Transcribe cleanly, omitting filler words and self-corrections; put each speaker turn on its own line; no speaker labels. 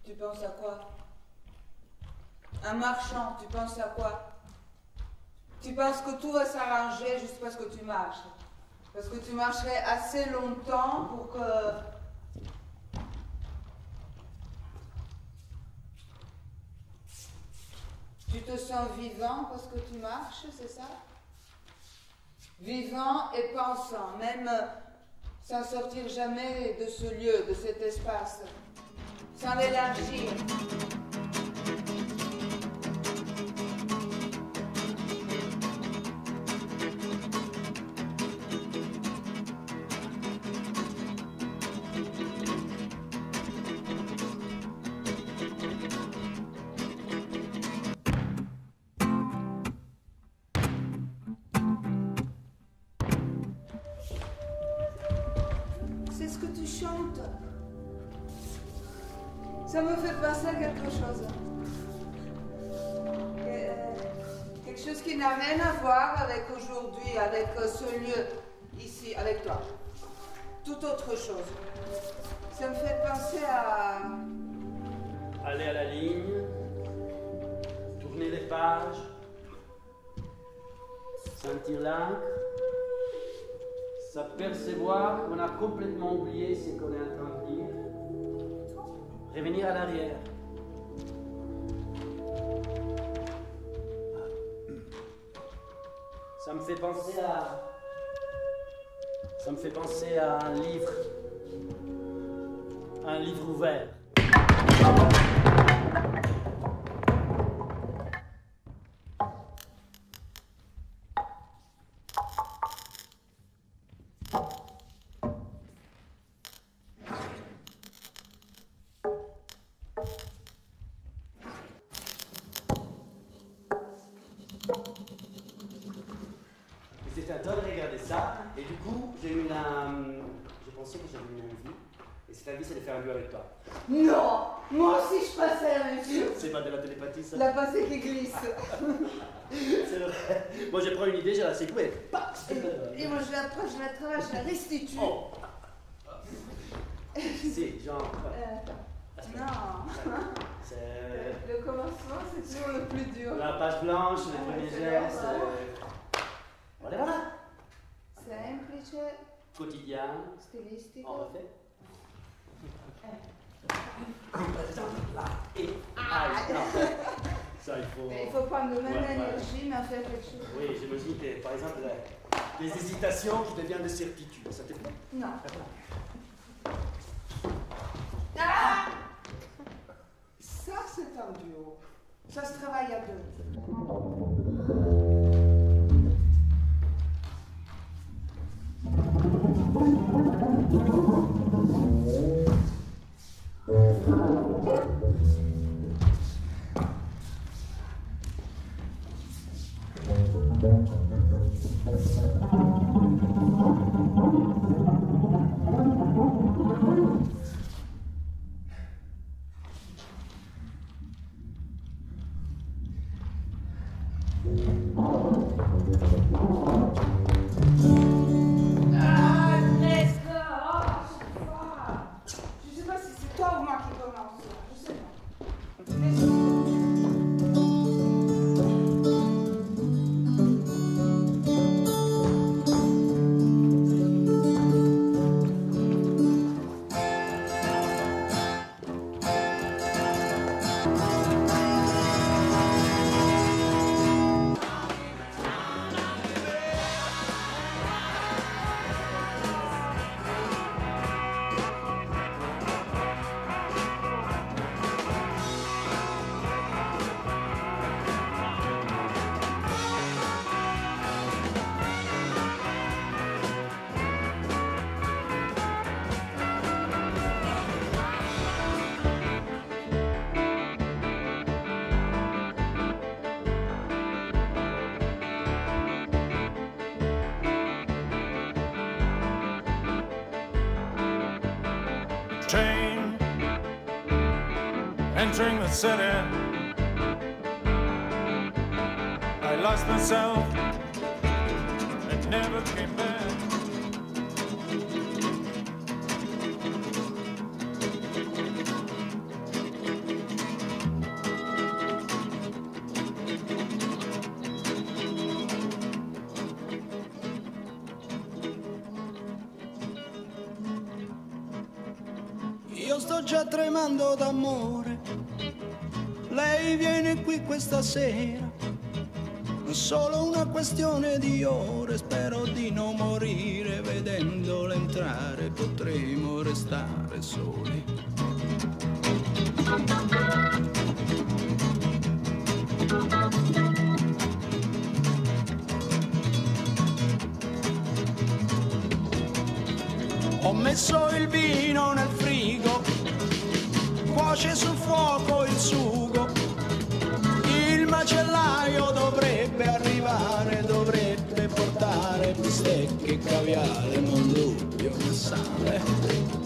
Tu penses à quoi? Un marchand, tu penses à quoi? Tu penses que tout va s'arranger juste parce que tu marches. Parce que tu marcherais assez longtemps pour que... Tu te sens vivant parce que tu marches, c'est ça? Vivant et pensant, même sans sortir jamais de ce lieu, de cet espace, sans l'élargir. C'est ce que tu chantes. Ça me fait penser à quelque chose. Quelque chose qui n'a rien à voir avec aujourd'hui, avec ce lieu, ici, avec toi. Tout autre chose. Ça me fait penser à...
Aller à la ligne, tourner les pages, sentir l'encre, s'apercevoir qu'on a complètement oublié ce qu'on est en train de dire, revenir à l'arrière. Ça me fait penser à un livre ouvert. J'étais en train de regarder ça, et du coup, j'ai pensé que j'avais une envie, et cette envie, c'est de faire un duo avec toi.
Non! Moi aussi, je passais la même chose.
C'est pas de la télépathie, ça?
La pensée qui glisse.
C'est vrai. Moi, je prends une idée, je la secoue, et paf!
Et moi, je la prends, je la travaille, je la restitue.
Oh. Si, genre...
Non.
C'est...
Le commencement, c'est toujours le plus dur.
La page blanche, les premiers gestes... Voilà.
Semplice.
Quotidien.
Stilistico.
On refait. Là. Et... non. Ça, il faut...
Il faut prendre même
Ouais,
l'énergie, mais en faire quelque chose.
Oui, j'imagine que, par exemple, les hésitations qui deviennent des certitudes. Ça te plaît?
Non. Ah! Ça, c'est un duo. Ça se travaille à deux.
Train entering the city, I lost myself and never came back.
io sto già tremando d'amore. Lei viene qui questa sera, è solo una questione di ore. Spero di non morire vedendola entrare, potremo restare soli. Ho messo il vino nel frigo, cuoce sul fuoco il sugo. Il macellaio dovrebbe arrivare, dovrebbe portare bistecche e caviale, non dubbio che sale.